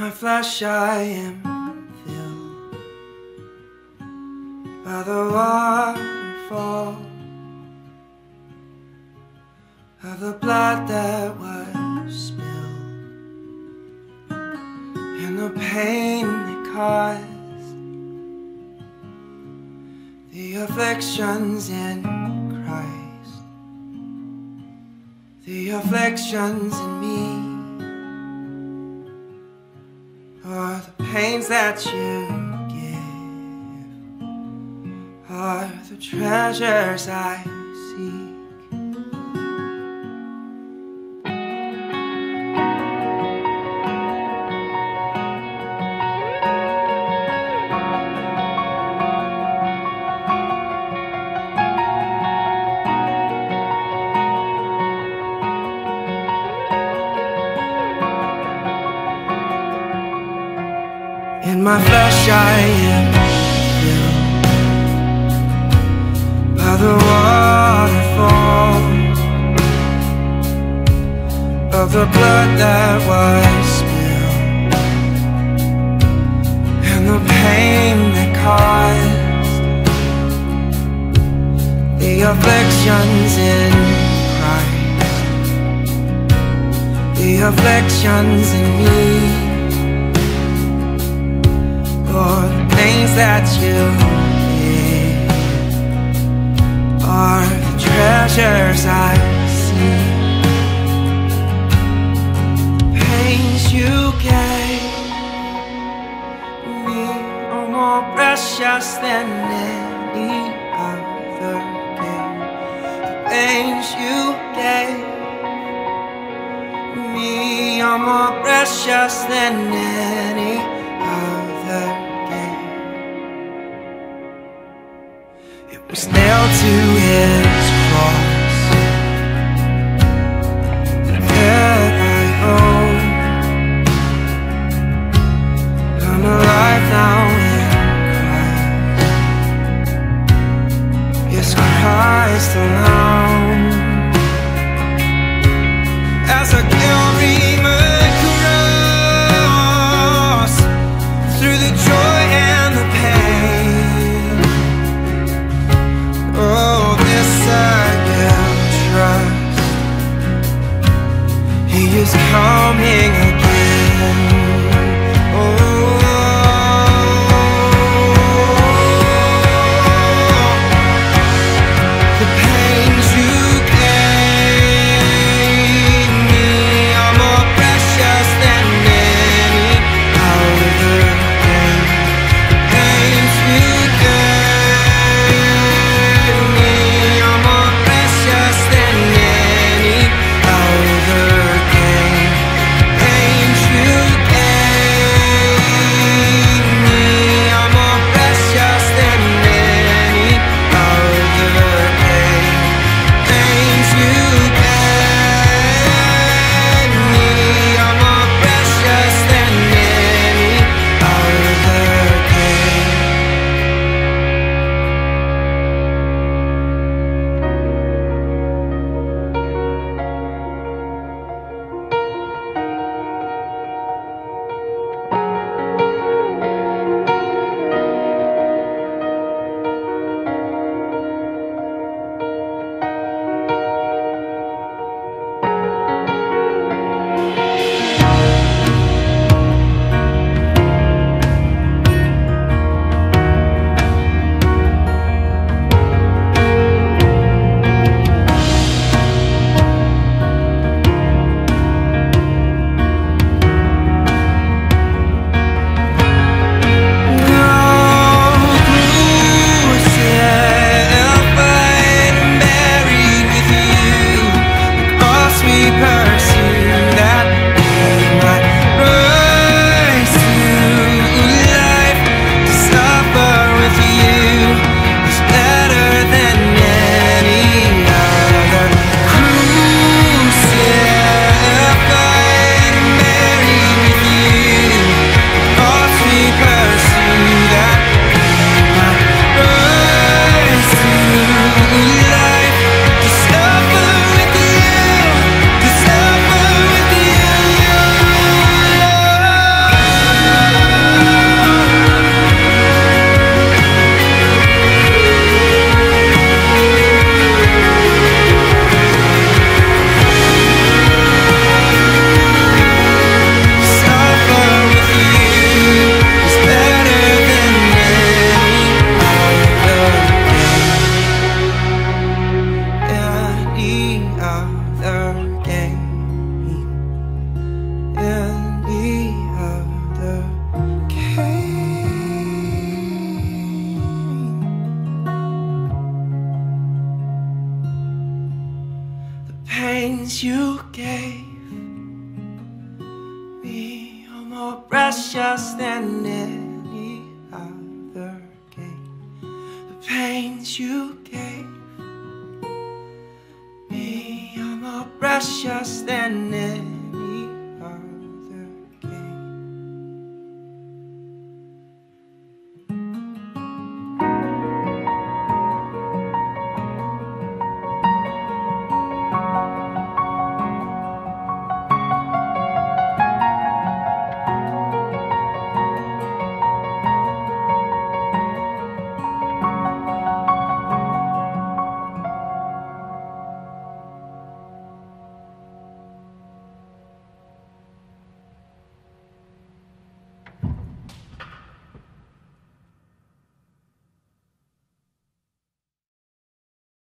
my flesh I am filled by the waterfall of the blood that was spilled and the pain that caused the afflictions in Christ, the afflictions in me. Are the pains that you give, are the treasures I seek. In my flesh I am filled by the waterfall of the blood that was spilled and the pain that caused the afflictions in Christ, the afflictions in me. For the things that you give are the treasures I see. Pains you gave me are more precious than any other gift. The pains you gave me are more precious than any other. It was nailed to his cross that I own. I'm alive now in Christ. Yes, Christ alone. As a Calvary cross, through the joy and the pain. Oh, pains you gave me are more precious than any other gain. The pains you gave me are more precious than any